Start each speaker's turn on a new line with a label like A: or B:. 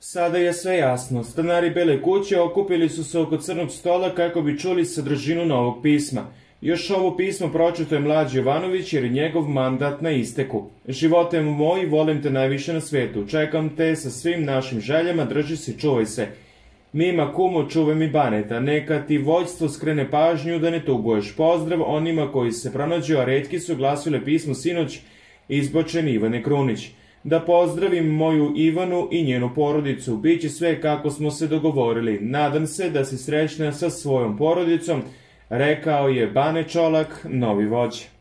A: Sada je sve jasno. Stanari Bele kuće okupili su se oko crnog stola kako bi čuli sadržinu novog pisma. Još ovo pismo pročito je mlađi Jovanović jer je njegov mandat na isteku. Živote moj, volim te najviše na svetu. Čekam te sa svim našim željama, drži se, čuvaj se. Mima kumo, čuvaj mi Baneta. Neka ti vođstvo skrene pažnju da ne tuguješ. Pozdrav onima koji se pronađu, a retki su glasile pismo sinoć izbočen Ivane Krunić. Da pozdravim moju Ivanu i njenu porodicu. Biće sve kako smo se dogovorili. Nadam se da si srećna sa svojom porodicom, rekao je Bane Čolak, novi vođa.